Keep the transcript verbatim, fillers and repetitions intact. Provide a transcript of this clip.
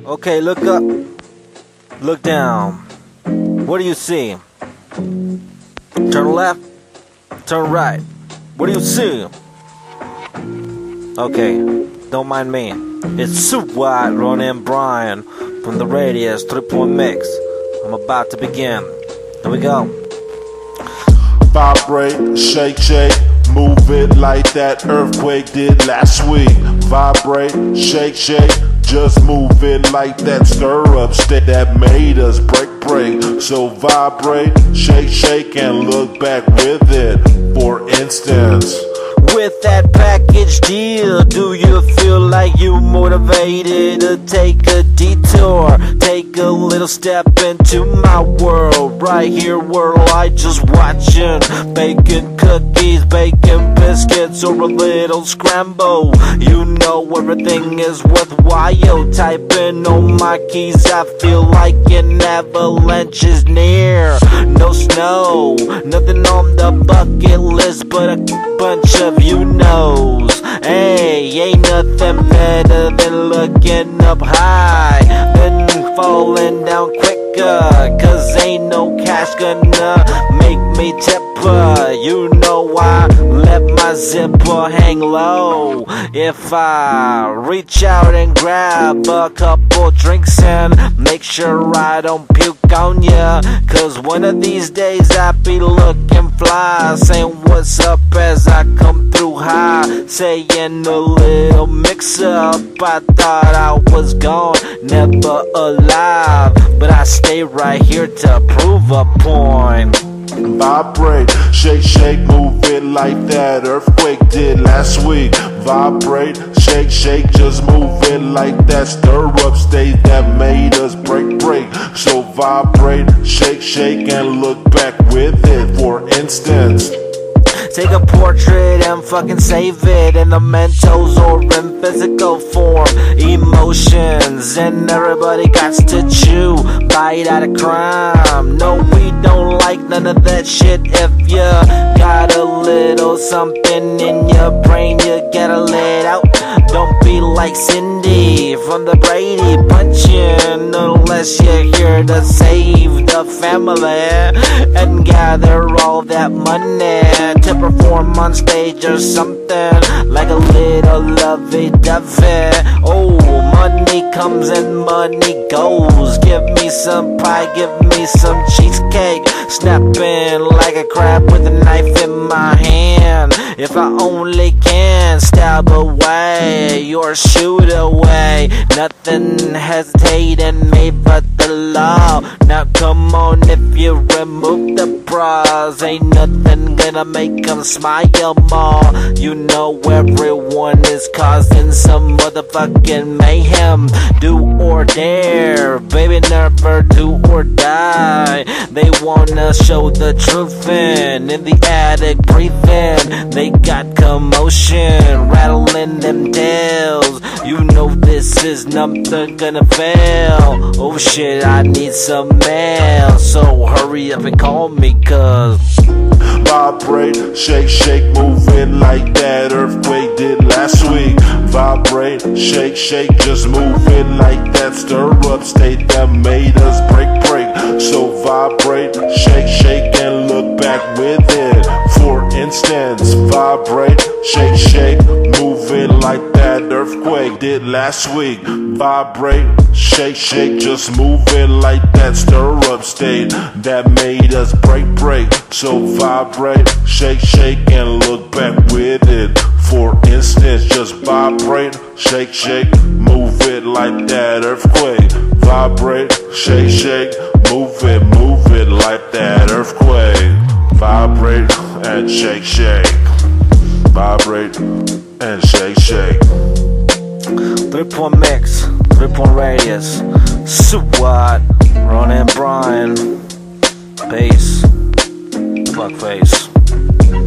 Okay, look up, look down. What do you see? Turn left, turn right. What do you see? Okay, don't mind me. It's Soup White, Ron and Brian from the Radius three-point mix. I'm about to begin. Here we go. Vibrate, shake, shake, move it like that earthquake did last week. Vibrate, shake, shake, just move it like that stir up stick that made us break, break. So vibrate, shake, shake, and look back with it. For instance, with that package deal, do you feel like you motivated to take a detour? Take a little step into my world, right here where I just watching bacon cookies, bacon biscuits, or a little scramble. You know everything is worthwhile. Typing on my keys, I feel like an avalanche is near. No snow, nothing on the bucket list but a bunch of you knows. Hey, ain't nothing better than looking up high than falling down quicker, cause ain't no cash gonna make me tipper. You know I let my zipper hang low. If I reach out and grab a couple drinks and make sure I don't puke on ya, cause one of these days I be looking fly, saying what's up as I come through high, saying a little mix up. I thought I was gone, never alive, but I stay right here to prove a point. Vibrate, shake, shake, move it like that earthquake did last week. Vibrate, shake, shake, just move it like that stir up state that made us break, break. So vibrate, shake, shake, and look back with it. For instance, take a portrait and fucking save it in the Mentos or in physical form. Emotions and everybody got to chew. Bite out of crime. No, we don't like none of that shit. If you got a little something in your brain, you gotta let out. Don't be like Cindy from the Brady punching, unless you're here to save the family and gather all that money to perform on stage or something, like a little lovey-dovey. Oh, money comes and money goes. Give me some pie, give me some cheesecake. Snapping like a crab with a knife in my hand. If I only can stab away or shoot away, nothing hesitating me but the law. Now come on, if you remove the bras, ain't nothing gonna make them smile more. You know everyone is causing some motherfucking mayhem. Do or dare, baby, never do or die. They wanna show the truth in, in the attic breathing. They got commotion, rattling them tails. You know this is nothing gonna fail. Oh shit, I need some mail, so hurry up and call me, cause vibrate, shake, shake, move it like that earthquake did last week. Vibrate, shake, shake, just move it like that stir up state that made us break, break. So vibrate, shake, shake, and look back with it. For instance, vibrate, shake, shake, move it like that earthquake did last week. Vibrate, shake, shake, just move it like that stir up state that made us break, break. So vibrate, shake, shake, and look back with it. For instance, just vibrate, shake, shake, move it like that earthquake. Vibrate, shake, shake, move it, move it like that earthquake. Vibrate and shake, shake. Vibrate and shake, shake. Three-point mix, three-point radius. Soup White, Ron and Brian. Peace. Fuckface.